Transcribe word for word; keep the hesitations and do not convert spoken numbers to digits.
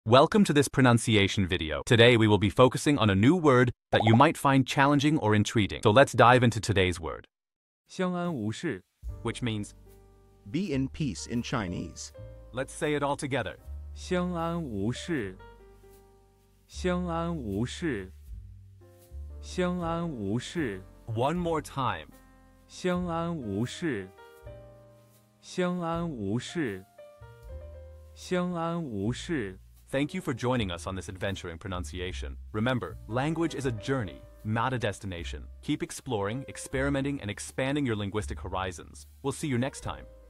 Welcome to this pronunciation video. Today we will be focusing on a new word that you might find challenging or intriguing. So let's dive into today's word. 相安无事 Which means, Be in peace in Chinese. let's say it all together. 相安无事相安无事相安无事 One more time. 相安无事相安无事相安无事 Thank you for joining us on this adventure in pronunciation. Remember, language is a journey, not a destination. Keep exploring, experimenting, and expanding your linguistic horizons. We'll see you next time.